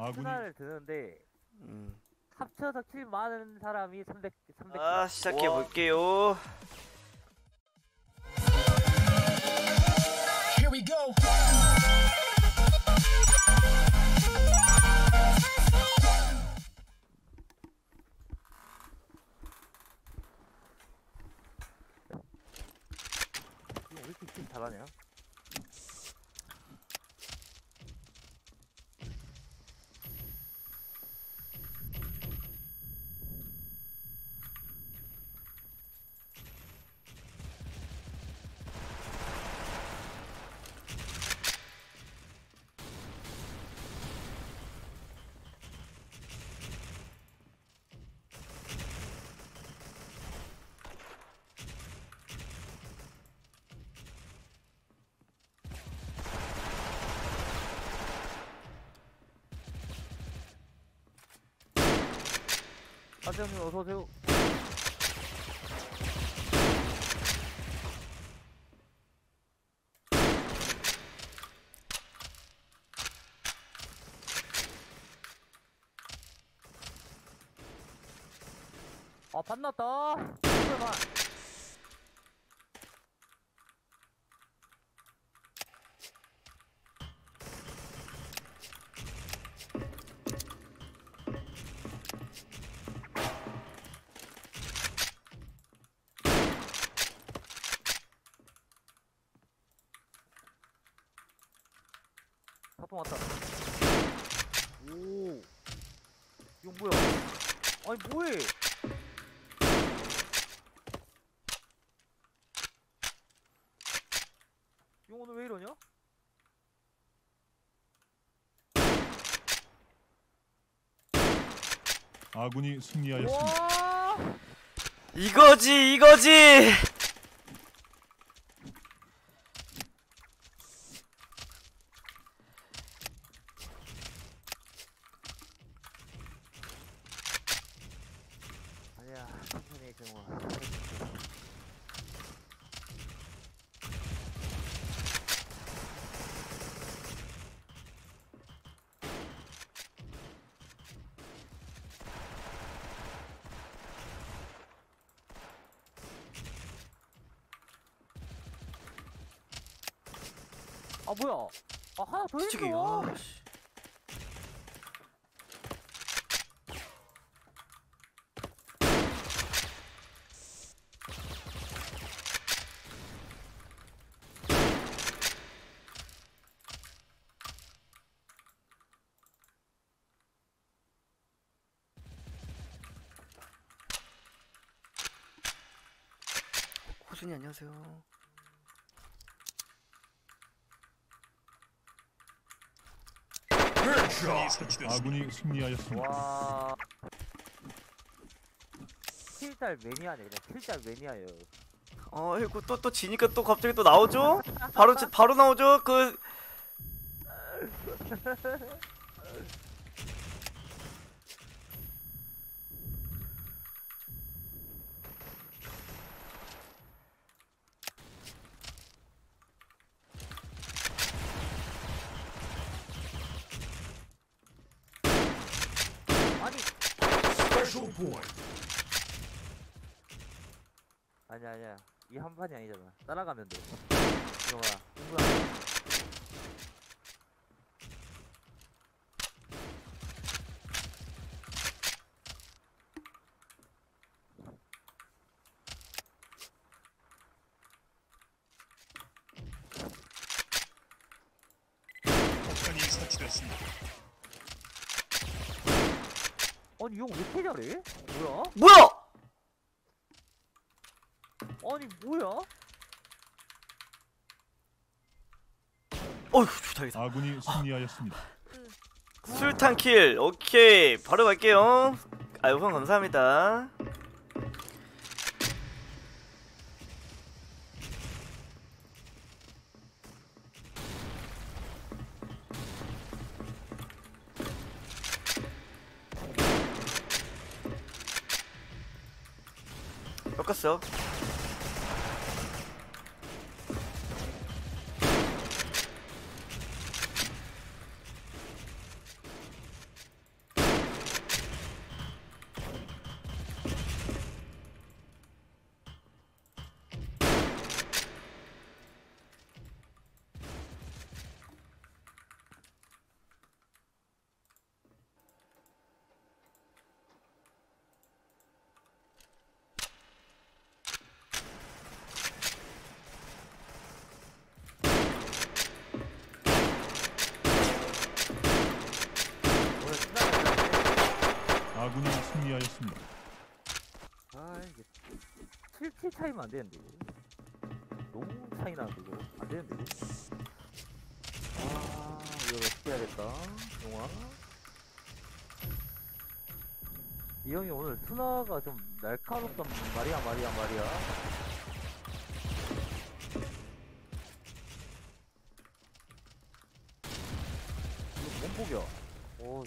스나를 드는데 음. 합쳐서 킬 많은 사람이 300 아, 시작해 볼게요. Here we go. 왜 이렇게 킬 잘하냐? 사장님 어서오세요. 아 반났다. 잠깐만. 사통 왔다. 오. 이거 뭐야? 아니 뭐해? 용 오늘 왜 이러냐? 아군이 승리하였습니다. 와! 이거지. 아니야, 천천히 정화. 아 뭐야? 아 하나 더 솔직히 있어. 아, 씨. 호준이 안녕하세요. 아군이 승리하였습니다. 와. 킬달 매니아네 그냥 킬달 매니아예요. 아이고 또 지니까 또 갑자기 또 나오죠? 바로 나오죠? 그 아니 Special point. 아니야 이 한 판이 아니잖아. 따라가면 돼. 이거 봐. 공부야. 폭탄이 설치됐습니다. 아니 용 왜 이렇게 잘해? 뭐야? 뭐야? 아니 뭐야? 어휴 좋다. 아군이 승리하였습니다. 술탄 킬. 오케이. 바로 갈게요. 아유 우선 감사합니다. 꺾었어. 승리하였습니다. 아 이게 7킬 차이면 안 되는데 이거. 너무 차이 나는데 이거 안 되는데 이거. 아 이거 어떻게 해야겠다. 용화. 이 형이 오늘 스나가 좀 날카롭단 말이야. 이거 몸폭이야. 오.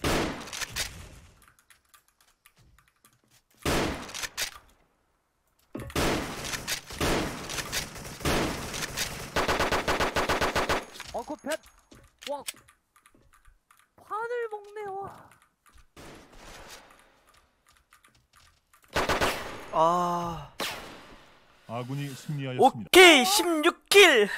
그 뱃! 와! 판을 먹네, 와! 아, 아군이 승리하였습니다. 오케이 16킬.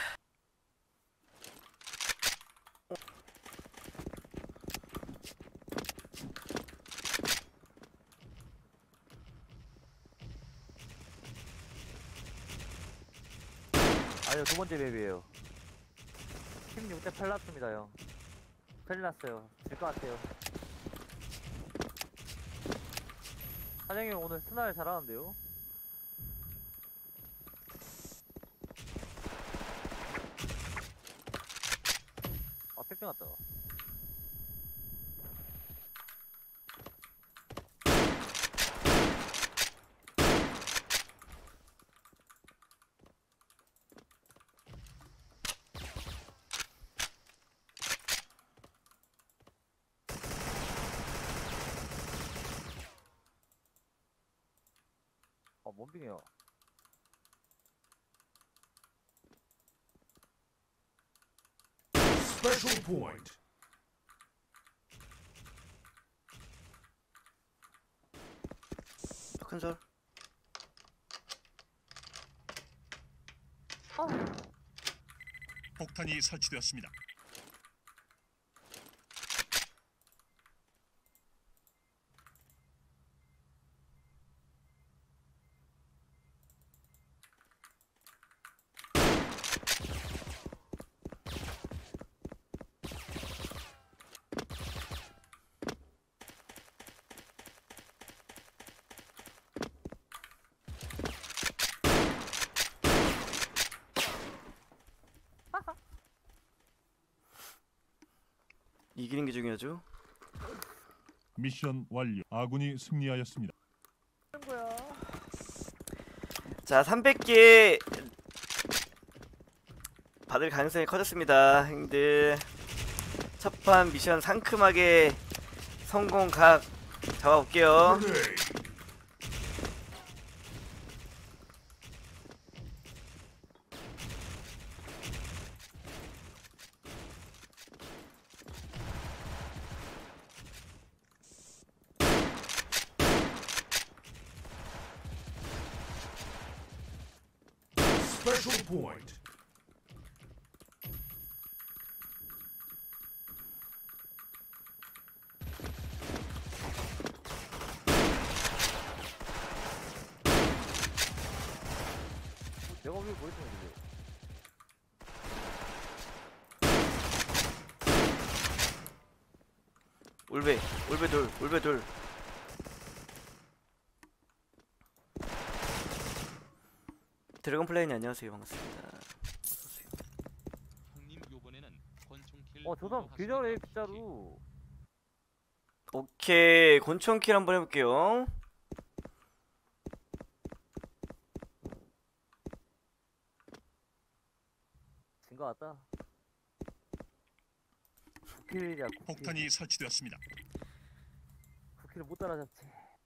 아니요, 두 번째 맵이에요. 16대 8 났습니다, 형. 큰일 났어요. 질 것 같아요. 사장님 오늘 스나를 잘하는데요? 아, 빽빽 났다. 아, 몸빙이요. Special point. 큰설. 폭탄이 설치되었습니다. 이기는 게 중요하죠. 미션 완료. 아군이 승리하였습니다. 하는 거야. 자, 300개 받을 가능성이 커졌습니다. 형들 첫판 미션 상큼하게 성공 각 잡아볼게요. Grenade. Special point. 내가 왜 뭐 했던 거지? 울베 둘. 드래곤 플레이님 안녕하세요. 반갑습니다. 형님 요번에는 권총킬 저 사람 기절해, 진짜로. 오케이, 곤충킬 한번 해볼게요. 진 거 같다. 9킬이야, 9킬. 폭탄이 설치되었습니다. 9킬을 못 따라잡지.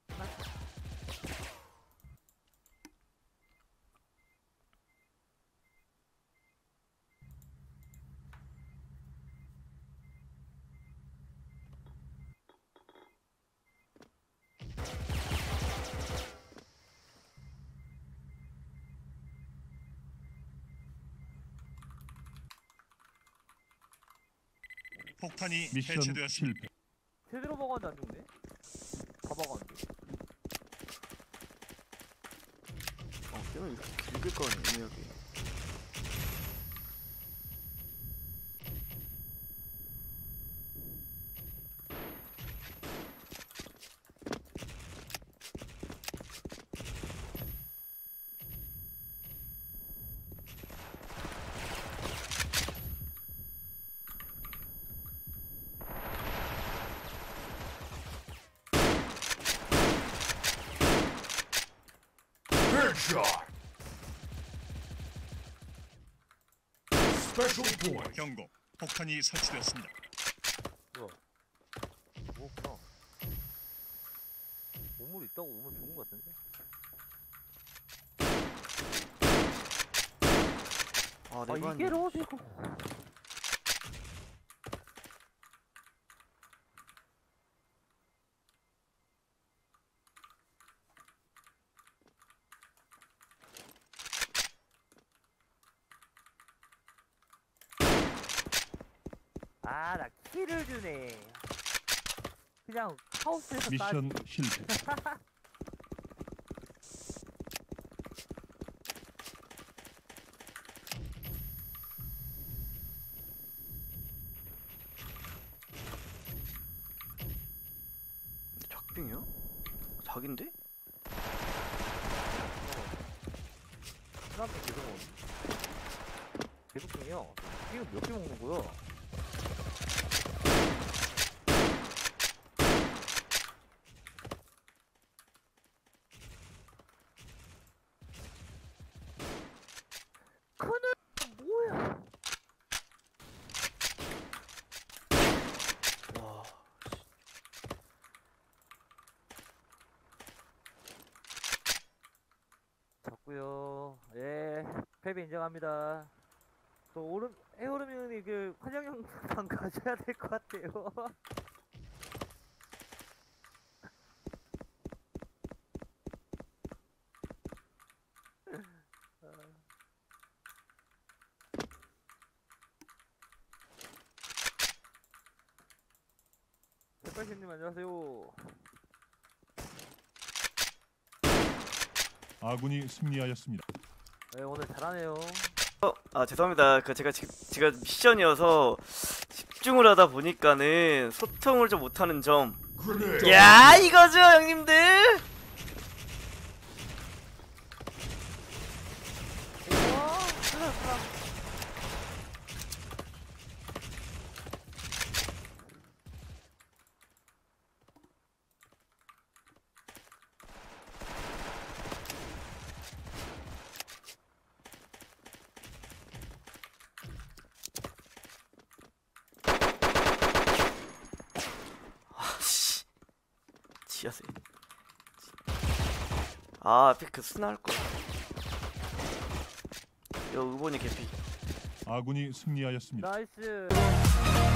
폭탄이 미션 해체되었습니다. 실패. 제대로 먹었는데 안 죽네? 다 먹었는데. 게임을 이렇게 길게 꺼네, 의미하게. Headshot. Special point. 경고. 폭탄이 설치되었습니다. 뭐구나. 우물 있다고 우물 죽은 것 같은데? 아, 아 내가 이게 로지고. 아, 나 키를 주네. 그냥 하우스에서 미션 실패. 작빙이야? 자긴데? 사람들 계속 오네. 계속 중이요. 지금 몇 개 먹는 거야? 그는 뭐야? 와. 졌고요. 예, 패배 인정합니다. 또 에어르면이 그 환영 영상 가져야 될 것 같아요. 백발신님 안녕하세요. 아군이 승리하였습니다. 네, 오늘 잘하네요. 아, 죄송합니다. 제가 미션이어서 집중을 하다 보니까는 소통을 좀 못하는 점. Grenade. 야, 이거죠, 형님들? 아씨, 지하세. 아, 그 스나할 거야. 여 의본이 개피. 아군이 승리하였습니다. 나이스.